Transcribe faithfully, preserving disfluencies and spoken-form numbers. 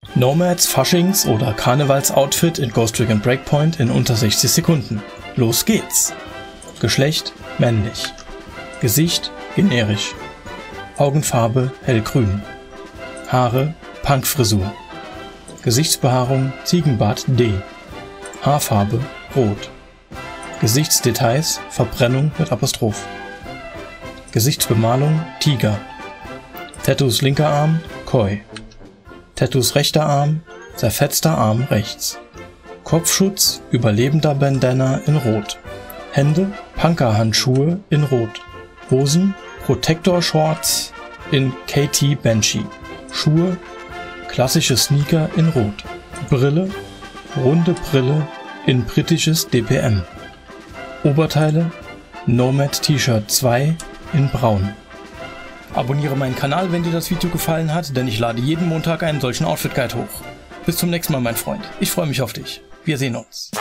Nomads Faschings- oder Karnevals-Outfit in Ghost Recon Breakpoint in unter sechzig Sekunden. Los geht's! Geschlecht männlich. Gesicht generisch. Augenfarbe hellgrün. Haare Punkfrisur. Gesichtsbehaarung Ziegenbart D. Haarfarbe rot. Gesichtsdetails Verbrennung mit Apostroph. Gesichtsbemalung Tiger. Tattoos linker Arm Koi. Tattoos rechter Arm zerfetzter Arm rechts. Kopfschutz überlebender Bandana in rot. Hände Punkerhandschuhe in rot. Hosen Protector Shorts in K T Banshee. Schuhe klassische Sneaker in rot. Brille runde Brille in britisches D P M. Oberteile Nomad T-Shirt zwei in braun. Abonniere meinen Kanal, wenn dir das Video gefallen hat, denn ich lade jeden Montag einen solchen Outfit Guide hoch. Bis zum nächsten Mal, mein Freund. Ich freue mich auf dich. Wir sehen uns.